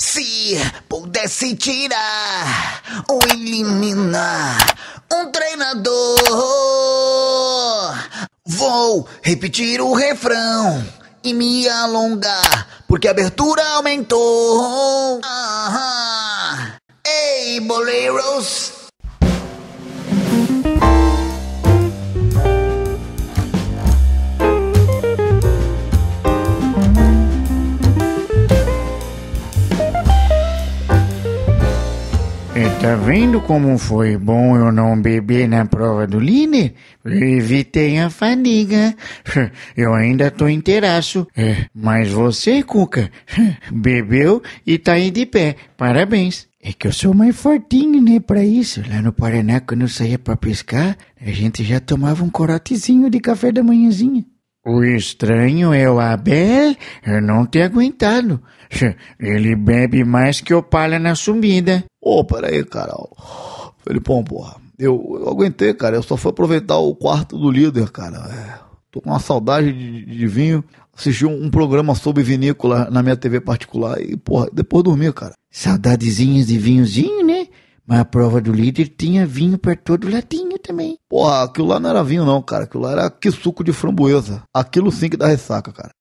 Se pudesse tirar ou eliminar um treinador, vou repetir o refrão e me alongar, porque a abertura aumentou. Ei, boleiros! Tá vendo como foi bom eu não beber na prova do líder? Evitei a fadiga. Eu ainda tô inteiraço. Mas você, Cuca, bebeu e tá aí de pé. Parabéns. É que eu sou mais fortinho, né, pra isso. Lá no Paraná, quando eu saía pra pescar, a gente já tomava um corotezinho de café da manhãzinha. O estranho é o Abel não ter aguentado. Ele bebe mais que o palha na subida. Peraí, cara. Felipão, porra. Eu aguentei, cara. Eu só fui aproveitar o quarto do líder, cara. Tô com uma saudade de vinho. Assisti um programa sobre vinícola na minha TV particular e, porra, depois dormi, cara. Saudadezinhas de vinhozinho, né? Mas a prova do líder tinha vinho per todo latinho também. Porra, aquilo lá não era vinho não, cara. Aquilo lá era que suco de framboesa. Aquilo sim que dá ressaca, cara.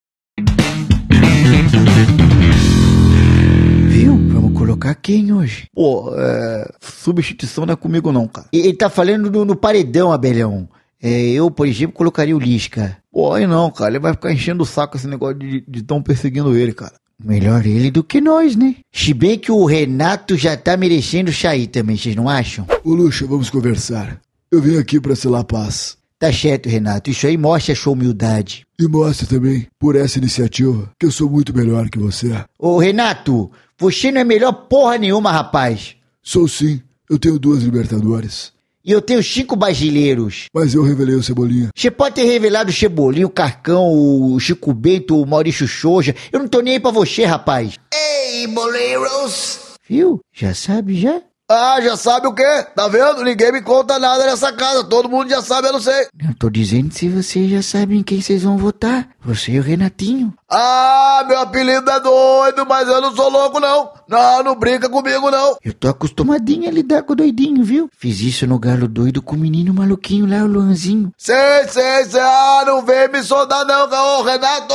Viu? Vamos colocar quem hoje? Substituição não é comigo não, cara. Ele tá falando no paredão, Abelhão. Eu, por exemplo, colocaria o Lisca. Aí não, cara. Ele vai ficar enchendo o saco esse negócio de tão perseguindo ele, cara. Melhor ele do que nós, né? Se bem que o Renato já tá merecendo sair também, vocês não acham? Ô Luxa, vamos conversar. Eu vim aqui pra selar a paz. Tá certo, Renato. Isso aí mostra a sua humildade. E mostra também, por essa iniciativa, que eu sou muito melhor que você. Ô, Renato, você não é melhor porra nenhuma, rapaz. Sou sim. Eu tenho 2 Libertadores. E eu tenho 5 brasileiros. Mas eu revelei o Cebolinha. Você pode ter revelado o Cebolinha, o Carcão, o Chico Bento, o Maurício Souza. Eu não tô nem aí pra você, rapaz. Ei, boleiros! Viu? Já sabe, já? Já sabe o quê? Tá vendo? Ninguém me conta nada nessa casa. Todo mundo já sabe, eu não sei. Eu tô dizendo se vocês já sabem quem vocês vão votar. Você e o Renatinho. Meu apelido é doido, mas eu não sou louco, não. Não brinca comigo, não. Eu tô acostumadinho a lidar com o doidinho, viu? Fiz isso no Galo Doido com o menino maluquinho lá, o Luanzinho. Sei. Não vem me sondar, não. Ô, Renato.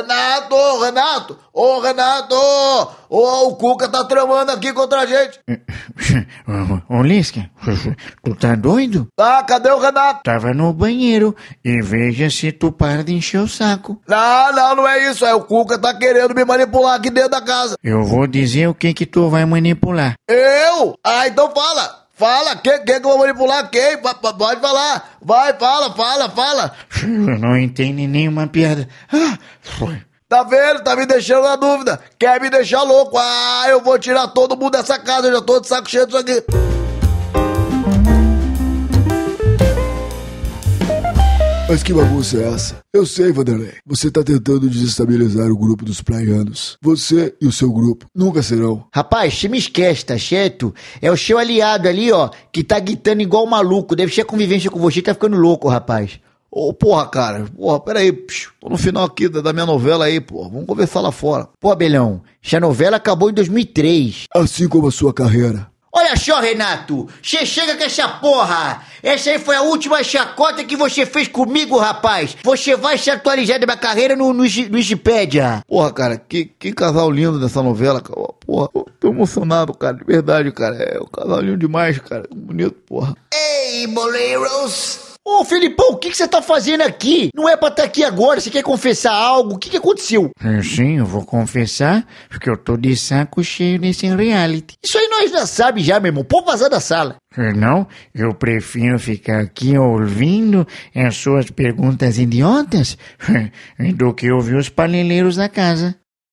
O Cuca tá tramando aqui contra a gente. Ô, Lisca, tu tá doido? Cadê o Renato? Tava no banheiro. E veja se tu para de encher o saco. Não é isso. O Cuca tá querendo me manipular aqui dentro da casa. Eu vou dizer o que tu vai manipular. Eu? Então fala. Fala, quem que eu vou manipular? Quem? Pode falar. Vai, fala. Eu não entendo nenhuma piada. Tá vendo? Tá me deixando na dúvida. Quer me deixar louco? Eu vou tirar todo mundo dessa casa. Eu já tô de saco cheio disso aqui. Mas que bagunça é essa? Eu sei, Vanderlei. Você tá tentando desestabilizar o grupo dos praianos. Você e o seu grupo nunca serão. Rapaz, você me esquece, tá certo? É o seu aliado ali, ó, que tá gritando igual maluco. Deve ser a convivência com você, tá ficando louco, rapaz. Cara. Peraí. Tô no final aqui da minha novela aí, porra. Vamos conversar lá fora. Abelhão, essa novela acabou em 2003. Assim como a sua carreira. Olha só, Renato, você chega com essa porra. Essa aí foi a última chacota que você fez comigo, rapaz. Você vai se atualizar da minha carreira no Wikipédia. Cara, que casal lindo dessa novela, cara. Tô emocionado, cara, de verdade, cara. É um casal lindo demais, cara. Bonito, porra. Ei, boleiros! Ô, Felipão, o que você tá fazendo aqui? Não é pra estar aqui agora, você quer confessar algo? O que aconteceu? Sim, eu vou confessar, porque eu tô de saco cheio desse reality. Isso aí nós já sabe já, meu irmão. Pode vazar da sala. Não, eu prefiro ficar aqui ouvindo as suas perguntas idiotas do que ouvir os paneleiros da casa.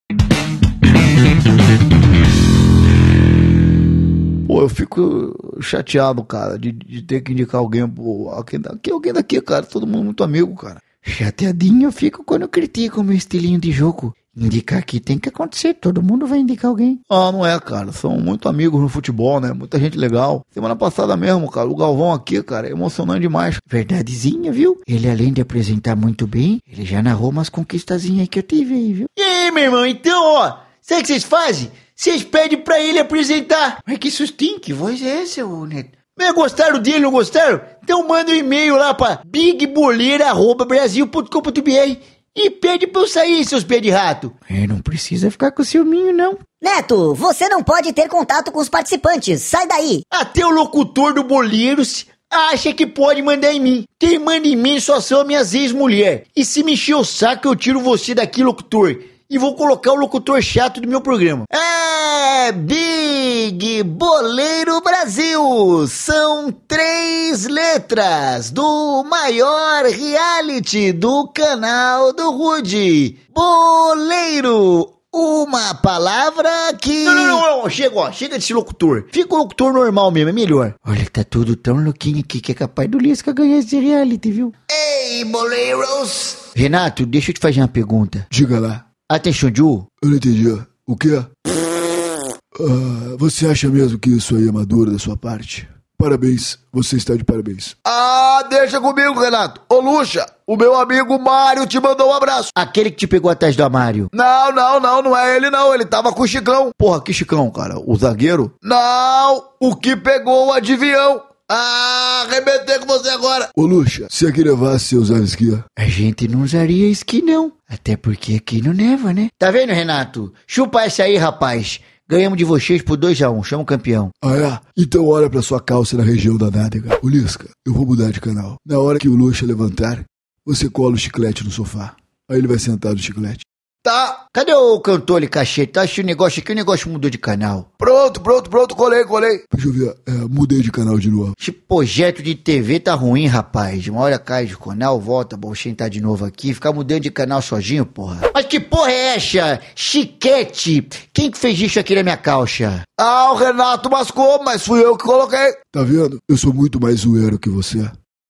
Eu fico chateado, cara, de ter que indicar alguém alguém daqui, cara. Todo mundo muito amigo, cara. Chateadinho eu fico quando eu critico o meu estilinho de jogo. Indicar aqui tem que acontecer, todo mundo vai indicar alguém. Não é, cara. São muito amigos no futebol, né? Muita gente legal. Semana passada mesmo, cara, o Galvão aqui, cara, é emocionante demais. Verdadezinha, viu? Ele, além de apresentar muito bem, ele já narrou umas conquistazinhas que eu tive aí, viu? E aí, meu irmão, então, sabe o que vocês fazem? vocês pedem pra ele apresentar. Mas que sustinho, que voz é essa, ô Neto? Mas gostaram dele, não gostaram? Então manda um e-mail lá pra bigboleira@brasil.com.br e pede pra eu sair, seus pés de rato. Não precisa ficar com ciúminho, não. Neto, você não pode ter contato com os participantes. Sai daí. Até o locutor do Boleiros acha que pode mandar em mim. Quem manda em mim só são minhas ex-mulher. E se me encher o saco, eu tiro você daqui, locutor. E vou colocar o locutor chato do meu programa. Big Boleiro Brasil. São 3 letras do maior reality do canal do Rude. Boleiro. Uma palavra que... Não, chega desse locutor. Fica o locutor normal mesmo, é melhor. Olha, tá tudo tão louquinho aqui que é capaz do Lisca ganhar esse reality, viu? Ei, boleiros! Renato, deixa eu te fazer uma pergunta. Diga lá. Atenção, Ju. Eu não entendi. O quê? Você acha mesmo que isso aí é maduro da sua parte? Parabéns, você está de parabéns. Deixa comigo, Renato. Ô, Luxa, o meu amigo Mário te mandou um abraço. Aquele que te pegou atrás do armário. Não é ele não, ele tava com o Chicão. Porra, que Chicão, cara? O zagueiro? Não, o que pegou o adivinhão. Arrebentei com você agora. Ô, Luxa, se aqui nevasse, você usava esqui? A gente não usaria esqui, não. Até porque aqui não neva, né? Tá vendo, Renato? Chupa essa aí, rapaz. Ganhamos de vocês por 2-1, chama o campeão. Então olha pra sua calça na região da nádega. Ô, Lisca, eu vou mudar de canal. Na hora que o Luxa levantar, você cola o chiclete no sofá. Aí ele vai sentar no chiclete. Tá. Cadê o cantor ali, cachê? Tá achando o negócio aqui, o negócio mudou de canal. Pronto, colei. Deixa eu ver, mudei de canal de novo. Esse projeto de TV tá ruim, rapaz. Uma hora cai de canal, volta, vou sentar de novo aqui, ficar mudando de canal sozinho, porra. Mas que porra é essa? Chiquete! Quem que fez isso aqui na minha calça? O Renato mascou, mas fui eu que coloquei. Tá vendo? Eu sou muito mais zoeiro que você.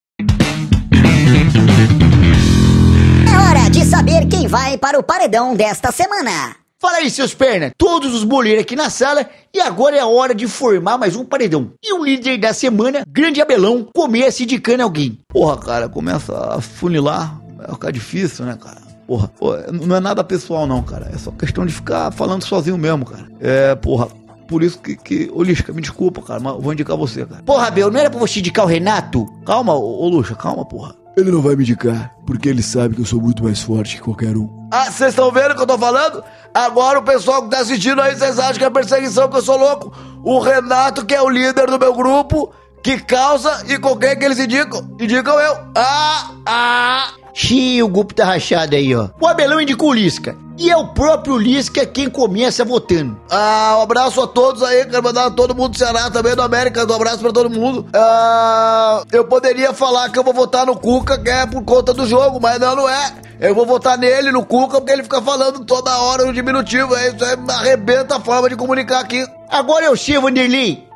É hora de saber quem vai para o paredão desta semana. Fala aí, seus pernas, todos os boleiros aqui na sala e agora é a hora de formar mais um paredão. E o líder da semana, Grande Abelão, começa indicando alguém. Porra, cara, começa a funilar, vai ficar difícil, né, cara? Porra, não é nada pessoal não, cara, é só questão de ficar falando sozinho mesmo, cara. Por isso que ô Lisca, me desculpa, cara, mas eu vou indicar você, cara. Porra, Abel, não era pra você indicar o Renato? Calma, ô Luxa, calma, porra. Ele não vai me indicar, porque ele sabe que eu sou muito mais forte que qualquer um. Vocês estão vendo o que eu tô falando? Agora o pessoal que tá assistindo aí, vocês acham que é perseguição, que eu sou louco? O Renato, que é o líder do meu grupo, que causa, e com quem que eles indicam? Indicam eu. Xiii, o grupo tá rachado aí, ó. O Abelão indicou o Lisca. E é o próprio Lisca quem começa votando. Um abraço a todos aí, quero mandar a todo mundo do Ceará, também do América, um abraço pra todo mundo. Eu poderia falar que eu vou votar no Cuca, que é por conta do jogo, mas não é. Eu vou votar nele, no Cuca, porque ele fica falando toda hora no diminutivo, isso aí arrebenta a forma de comunicar aqui. Agora eu sei, Vanderlei.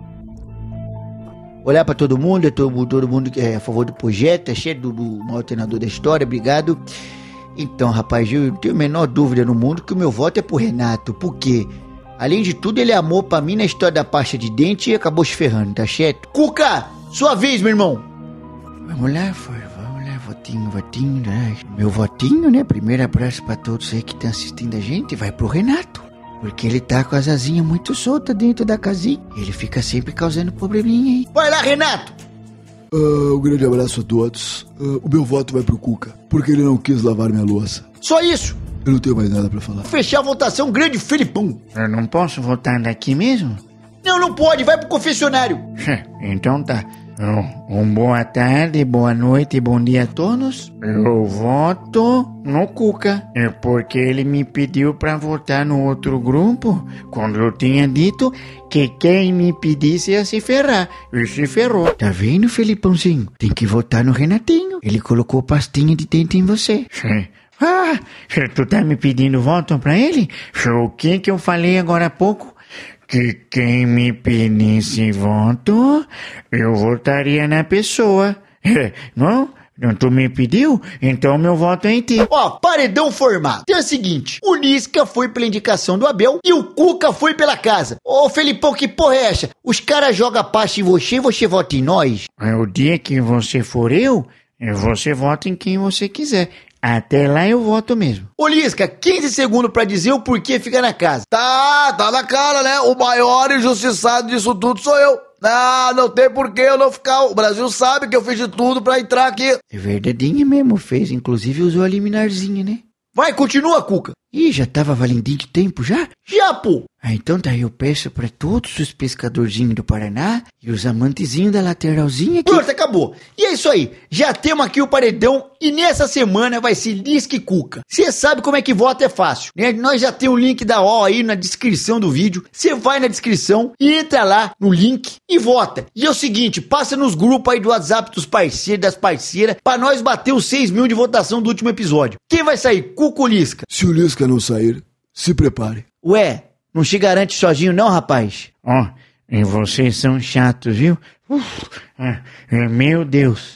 Olhar pra todo mundo que é a favor do projeto, é cheio do maior treinador da história, obrigado. Então, rapaz, eu não tenho a menor dúvida no mundo que o meu voto é pro Renato, porque, além de tudo, ele amou pra mim na história da pasta de dente e acabou se ferrando, tá certo? Cuca, sua vez, meu irmão. Vamos lá, votinho, né? Meu votinho, né? Primeiro abraço pra todos aí que estão assistindo a gente, vai pro Renato. Porque ele tá com as asinhas muito soltas dentro da casinha. Ele fica sempre causando probleminha aí. Vai lá, Renato. Um grande abraço a todos. O meu voto vai pro Cuca, porque ele não quis lavar minha louça. Só isso. Eu não tenho mais nada pra falar. Fechar a votação, grande Felipão. Eu não posso votar daqui mesmo? Não pode, vai pro confessionário. Então tá. Boa tarde, boa noite, bom dia a todos. Eu voto no Cuca. É porque ele me pediu pra votar no outro grupo, quando eu tinha dito que quem me pedisse ia se ferrar. E se ferrou. Tá vendo, Felipãozinho? Tem que votar no Renatinho. Ele colocou pastinha de dente em você. Tu tá me pedindo voto pra ele? O que eu falei agora há pouco? Que quem me pedisse voto, eu votaria na pessoa. Não? Tu me pediu? Então meu voto é em ti. Paredão formado. Então é o seguinte, o Lisca foi pela indicação do Abel e o Cuca foi pela casa. Felipão, que porra é essa? Os caras jogam a pasta em você e você vota em nós? O dia que você for você vota em quem você quiser. Até lá eu voto mesmo. Ô Lisca, 15 segundos pra dizer o porquê fica na casa. Tá na cara, né? O maior injustiçado disso tudo sou eu. Não tem por que eu não ficar. O Brasil sabe que eu fiz de tudo pra entrar aqui. É verdadeinha mesmo, fez. Inclusive usou a liminarzinha, né? Vai, continua, Cuca. Ih, já tava valendinho de tempo já? Já, pô. Então tá, eu peço pra todos os pescadorzinhos do Paraná e os amantezinhos da lateralzinha que... Pronto, acabou. E é isso aí. Já temos aqui o paredão e nessa semana vai ser Lisca e Cuca. Você sabe como é que vota, é fácil, né? Nós já temos o link da O aí na descrição do vídeo. Você vai na descrição e entra lá no link e vota. E é o seguinte, passa nos grupos aí do WhatsApp dos parceiros, das parceiras, pra nós bater os 6 mil de votação do último episódio. Quem vai sair, Cuca ou Lisca? Se o Lisca não sair, se prepare. Ué, não se garante sozinho não, rapaz? Ó, e vocês são chatos, viu? Meu Deus.